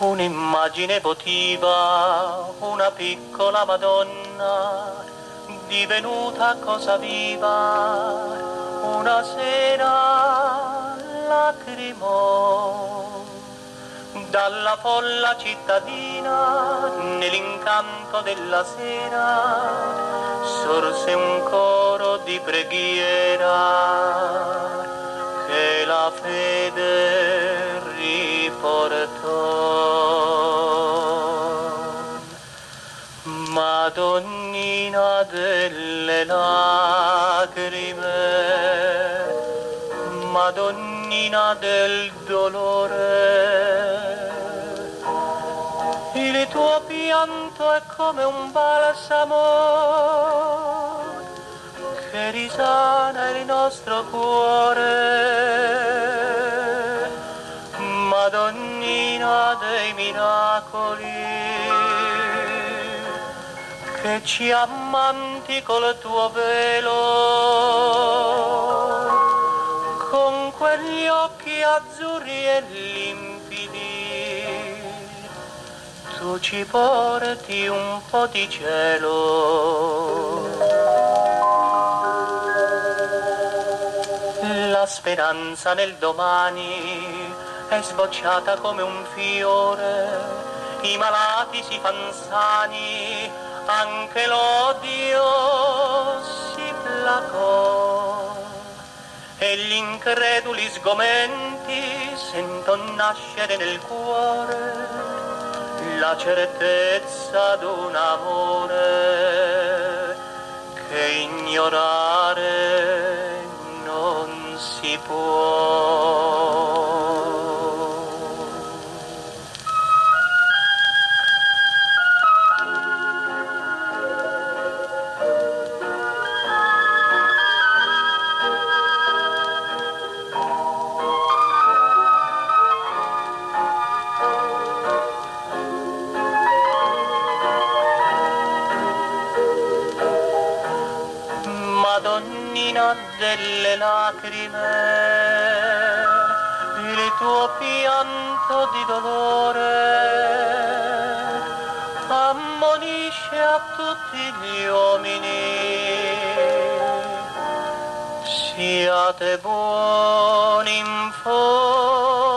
un'immagine votiva, una piccola Madonna, divenuta cosa viva, una sera lacrimò. Dalla folla cittadina, nell'incanto della sera, sorse un coro di preghiera che la fede riportò. Madonnina delle lacrime, Madonnina del dolore, il tuo pianto è come un balsamo che risana il nostro cuore, Madonnina dei miracoli, che ci ammanti col tuo velo, con quegli occhi azzurri e limpidi, tu ci porti un po' di cielo. La speranza nel domani è sbocciata come un fiore, i malati si fan sani, anche l'odio si placò e gli increduli sgomenti senton nascere nel cuore la certezza d'un amore che ignorare non si può. Madonnina delle lacrime, il tuo pianto di dolore ammonisce a tutti gli uomini. Siate buoni in fondo